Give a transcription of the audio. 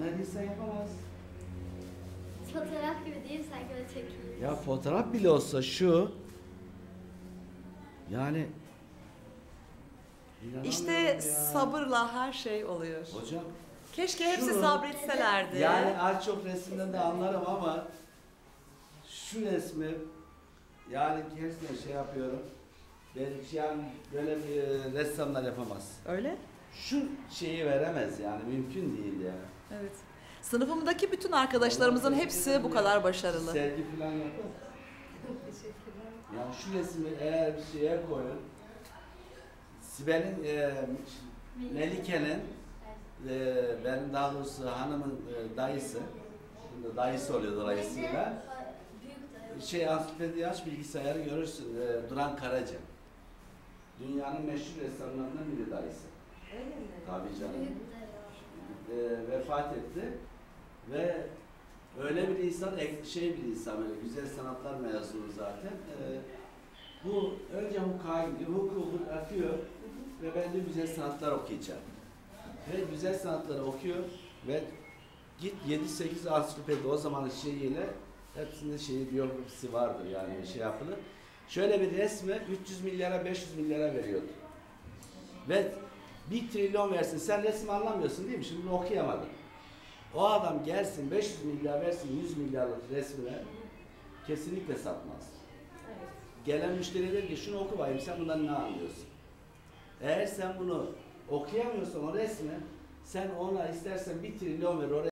Denediysen yapamaz. Fotoğraf gibi değil mi? Sanki öyle çekiliyor. Ya fotoğraf bile olsa şu, yani İşte inanamıyorum ya. sabırla her şey oluyor. Hocam Keşke hepsi şunu- sabretselerdi. yani az çok resimden de anlarım ama şu resmi yani gerçekten şey yapıyorum. Belki yani böyle bir ressamlar yapamaz. Öyle? Şu şeyi veremez yani mümkün değil yani. Evet. Sınıfımdaki bütün arkadaşlarımızın hepsi bu kadar başarılı. Sergi falan yapar. Teşekkürler. Yani şu resmi eğer bir şeye koyun, Sibel'in, Melike'nin, benim daha doğrusu hanımın dayısı, şimdi dayısı oluyor dolayısıyla, ansiklopediyi aç bilgisayarı görürsün, Duran Karaca. Dünyanın meşhur ressamlarından biri dayısı. Öyle mi? Tabii canım. Vefat etti ve öyle bir insan, bir insan, böyle güzel sanatlar mezunu zaten. Bu önce hukuku atıyor ve ben de güzel sanatlar okuyacağım. Ve güzel sanatları okuyor ve git 7-8 ansiklopedi o zamanın şeyiyle hepsinde biyografisi vardır yani şey yapılır. Şöyle bir resme 300 milyara 500 milyara veriyordu. Ve 1 trilyon versin. Sen resim anlamıyorsun değil mi? Şimdi bunu okuyamadın. O adam gelsin 500 milyar versin 100 milyarlık resmine kesinlikle satmaz. Evet. Gelen müşteri der ki şunu oku bakayım sen bundan ne anlıyorsun? Eğer sen bunu okuyamıyorsan o resmi sen ona istersen 1 trilyon ver oraya